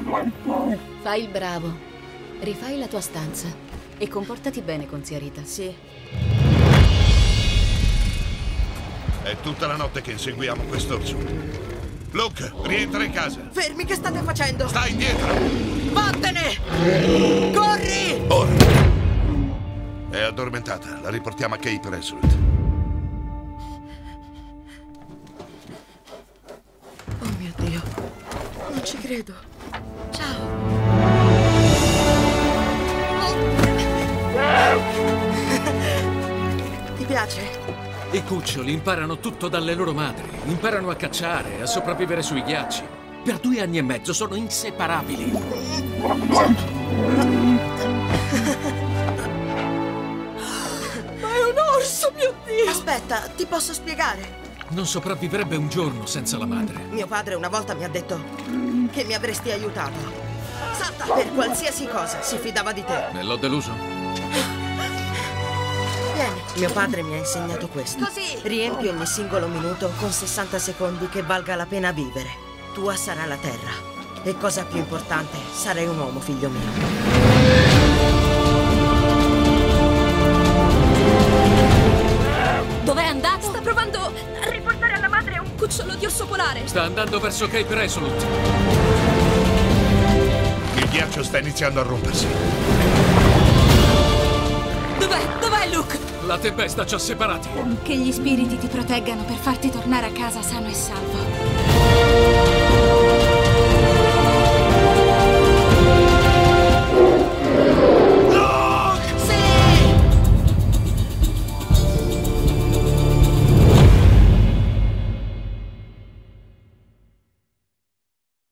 Fai il bravo. Rifai la tua stanza. E comportati bene con zia Rita. Sì. È tutta la notte che inseguiamo quest'orso. Luke, rientra in casa. Fermi, che state facendo? Stai indietro! Vattene! Corri! Ora! È addormentata. La riportiamo a Cape Resolute. Oh mio Dio. Non ci credo. Ciao. Ti piace? I cuccioli imparano tutto dalle loro madri. Imparano a cacciare, a sopravvivere sui ghiacci. Per 2 anni e mezzo sono inseparabili. Ma è un orso, mio Dio! Aspetta, ti posso spiegare. Non sopravvivrebbe un giorno senza la madre. Mio padre una volta mi ha detto che mi avresti aiutato. Salta! Per qualsiasi cosa, si fidava di te. E l'ho deluso? Vieni. Mio padre mi ha insegnato questo. Così! Riempi ogni singolo minuto con 60 secondi che valga la pena vivere. Tua sarà la terra. E cosa più importante, sarai un uomo, figlio mio. Dov'è andato? Sta provando a riportare alla madre un cucciolo di orso polare. Sta andando verso Cape Resolute. Il ghiaccio sta iniziando a rompersi. Dov'è? Dov'è Luke? La tempesta ci ha separati. Che gli spiriti ti proteggano per farti tornare a casa sano e salvo.